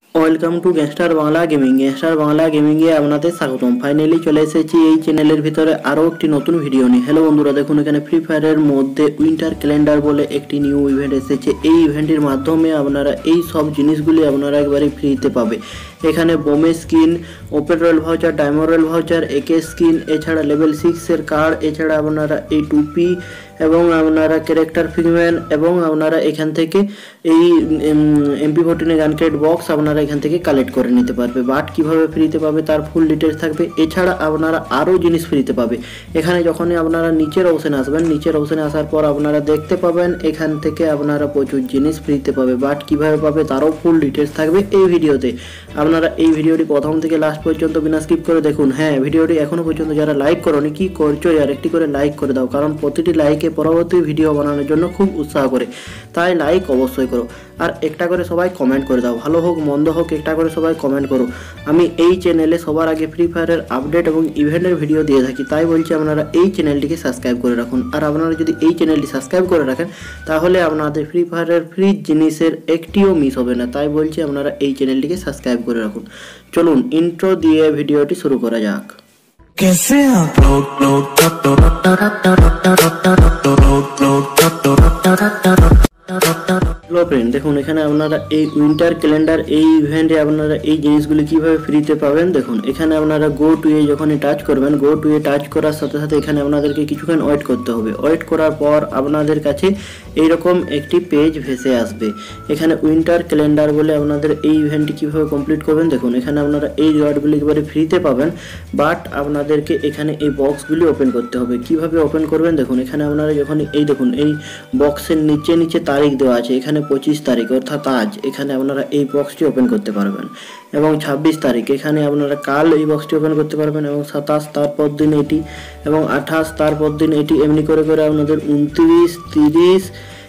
Welcome to gangster Bangla gaming. Gangster Bangla গেমিংয়ে আপনাদের স্বাগতম। ফাইনালি চলে এসেছি এই চ্যানেলের ভিতরে আরও একটি নতুন ভিডিও নিয়ে। হ্যালো বন্ধুরা, দেখুন এখানে ফ্রি ফায়ারের মধ্যে উইন্টার ক্যালেন্ডার বলে একটি নিউ ইভেন্ট এসেছে। এই ইভেন্টের মাধ্যমে আপনারা এই সব জিনিসগুলি আপনারা একবারে ফ্রিতে পাবে। এখানে বোমে skin, open royal voucher, diamond royal voucher, AK skin, এছাড়া লেভেল 6-এর কার্ড, এছাড়া আপনারা এই টুপি এবং আপনারা ক্যারেক্টার ফিগমেন্ট এবং আপনারা এখান থেকে এই MP14 গান ক্রেট বক্স আপনারা এখান থেকে কালেক্ট করে নিতে পারবে। বাট কিভাবে ফ্রিতে পাবে তার ফুল ডিটেলস থাকবে। এছাড়া আপনারা আরও জিনিস ফ্রিতে পাবে। এখানে যখনই আপনারা নিচের অপশানে আসবেন, নিচের অপশানে আসার পর আপনারা দেখতে পাবেন এখান থেকে আপনারা প্রচুর জিনিস ফ্রিতে পাবে। বাট কিভাবে পাবে তারও ফুল ডিটেলস থাকবে এই ভিডিওতে। আপনারা এই ভিডিওটি প্রথম থেকে লাস্ট পর্যন্ত বিনা স্কিপ করে দেখুন। হ্যাঁ, ভিডিওটি এখনও পর্যন্ত যারা লাইক করোনি কি করছো, আর একটি করে লাইক করে দাও, কারণ প্রতিটি লাইকে পরবর্তী ভিডিও বানানোর জন্য খুব উৎসাহ করে। তাই লাইক অবশ্যই করো, আর একটা করে সবাই কমেন্ট করে দাও। ভালো হোক মন্দ হোক একটা করে সবাই কমেন্ট করো। আমি এই চ্যানেলে সবার আগে ফ্রি ফায়ারের আপডেট এবং ইভেন্টের ভিডিও দিয়ে থাকি, তাই বলছি আপনারা এই চ্যানেলটিকে সাবস্ক্রাইব করে রাখুন। আর আপনারা যদি এই চ্যানেলটি সাবস্ক্রাইব করে রাখেন তাহলে আপনাদের ফ্রি ফায়ারের ফ্রি জিনিসের একটিও মিস হবে না। তাই বলছি আপনারা এই চ্যানেলটিকে সাবস্ক্রাইব করে রাখুন। চলুন ইন্ট্রো দিয়ে ভিডিওটি শুরু করা যাক। कैसे आप হ্যালো ফ্রেন্ড, দেখুন এখানে আপনারা এই উইন্টার ক্যালেন্ডার এই ইভেন্টে আপনারা এই জিনিসগুলি কিভাবে ফ্রিতে পাবেন। দেখুন এখানে আপনারা গো টু এ যখনই টাচ করবেন, গো টু এ টাচ করার সাথে সাথে এখানে আপনাদেরকে কিছুক্ষণ ওয়েট করতে হবে। ওয়েট করার পর আপনাদের কাছে এইরকম একটি পেজ ভেসে আসবে। এখানে উইন্টার ক্যালেন্ডার বলে আপনাদের এই ইভেন্টটি কীভাবে কমপ্লিট করবেন। দেখুন এখানে আপনারা এই রিওয়ার্ডগুলি একেবারে ফ্রিতে পাবেন, বাট আপনাদেরকে এখানে এই বক্সগুলি ওপেন করতে হবে। কিভাবে ওপেন করবেন দেখুন, এখানে আপনারা যখন এই দেখুন এই বক্সের নিচে নিচে তারিখ দেওয়া আছে, এখানে 25 তারিখ অর্থাৎ আজ এখানে আপনারা এই বক্সটি ওপেন করতে পারবেন, এবং 26 তারিখ এখানে আপনারা কাল এই বক্সটি ওপেন করতে পারবেন, এবং 27 তারপর দিন এটি, এবং 28 তারপর দিন এটি, এমনি করে করে আপনাদের 29, 30,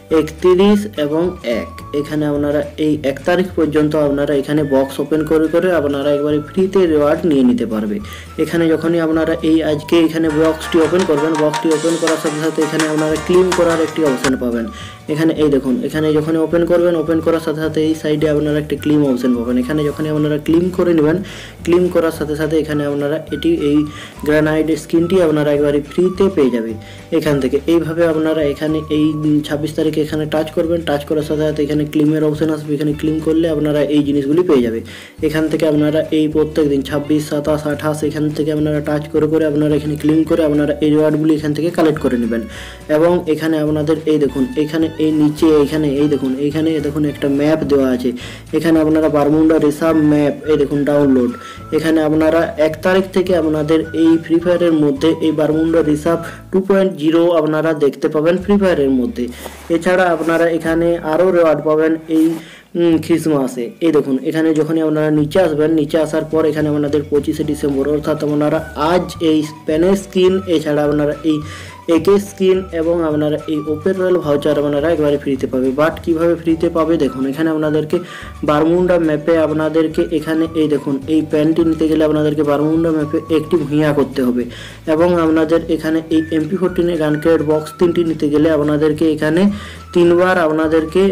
31 এবং 1 এখানে আপনারা এই 1 তারিখ পর্যন্ত আপনারা এখানে বক্স ওপেন করে করে আপনারা একবারে ফ্রিতে রিওয়ার্ড নিয়ে নিতে পারবে। এখানে যখনই আপনারা এই আজকে এখানে বক্সটি ওপেন করবেন, বক্সটি ওপেন করার সাথে সাথে এখানে আপনারা ক্লেম করার একটি অপশন পাবেন। এখানে এই দেখুন এখানে যখনই ওপেন করবেন, ওপেন করার সাথে সাথে এই সাইডে আপনারা একটা ক্লেম অপশন পাবেন। এখানে যখনই আপনারা ক্লেম করে নেবেন, ক্লেম করার সাথে সাথে এখানে আপনারা এটি এই গ্রানাইট স্কিনটি আপনারা একবারে ফ্রিতে পেয়ে যাবে এখান থেকে। এইভাবে আপনারা এখানে এই 26 তারিখে এখানে টাচ করবেন, টাচ করার সাথে সাথে এখানে ক্লেমের অপশন আসবে। এখানে ক্লেম করলে আপনারা এই জিনিসগুলি পেয়ে যাবে। এখান থেকে আপনারা এই প্রত্যেক দিন 26, 27, 28 এখান থেকে আপনারা টাচ করে করে আপনারা এখানে ক্লেম করে আপনারা এই রিওয়ার্ডগুলি এখান থেকে কালেক্ট করে নেবেন। এবং এখানে আপনাদের এই দেখুন এখানে এই নিচে এখানে এই দেখুন এইখানে দেখুন একটা ম্যাপ দেওয়া আছে। এখানে আপনারা বারমুডা রিসার্ভ ম্যাপ এই দেখুন ডাউনলোড। এখানে আপনারা 1 তারিখ থেকে আপনাদের এই ফ্রি ফায়ারের মধ্যে এই বারমুডা রিসার্ভ 2.0 আপনারা দেখতে পাবেন ফ্রি ফায়ারের মধ্যে। এছাড়া আপনারা এখানে আরও রিওয়ার্ড পাবেন এই খ্রিসমাসে। এই দেখুন এখানে যখনই আপনারা নিচে আসবেন, নিচে আসার পর এখানে আপনাদের 25শে ডিসেম্বর অর্থাৎ আপনারা আজ এই স্প্যানিশ স্কিন, এছাড়া আপনারা এই একে স্কিন এবং আপনারা এই ওপেন রয়েল ভাউচার আপনারা একবারে ফ্রিতে পাবে। বাট কিভাবে ফ্রিতে পাবে দেখুন, এখানে আপনাদেরকে বারমুডা ম্যাপে আপনাদেরকে এখানে এই দেখুন এই প্যান্টটি নিতে গেলে আপনাদেরকে বারমুডা ম্যাপে একটি ভূঁইয়া করতে হবে, এবং আপনাদের এখানে এই MP14 গান ক্রেট বক্স 3টি নিতে গেলে আপনাদেরকে এখানে 3বার আপনাদেরকে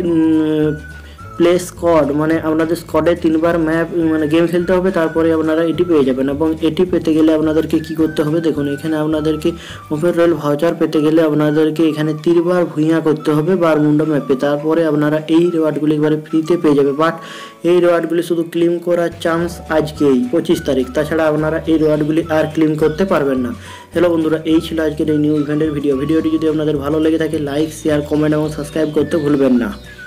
প্লে স্কোয়াড মানে আপনাদের স্কোয়াডে 3বার ম্যাপ মানে গেম খেলতে হবে, তারপরে আপনারা এটি পেয়ে যাবেন। এবং এটি পেতে গেলে আপনাদেরকে কি করতে হবে দেখুন, এখানে আপনাদেরকে ওপেন রয়েল ভাউচার পেতে গেলে আপনাদেরকে এখানে 3বার ভূঁইয়া করতে হবে বারমুডা ম্যাপে, তারপরে আপনারা এই রিওয়ার্ডগুলি একবারে ফ্রিতে পেয়ে যাবে। বাট এই রিওয়ার্ডগুলি শুধু ক্লেম করার চান্স আজকেই 25 তারিখ, তাছাড়া আপনারা এই রিওয়ার্ডগুলি আর ক্লেম করতে পারবেন না। হ্যালো বন্ধুরা, এই ছিল আজকের এই নিউ ইভেন্টের ভিডিওটি যদি আপনাদের ভালো লেগে থাকে লাইক, শেয়ার, কমেন্ট এবং সাবস্ক্রাইব করতে ভুলবেন না।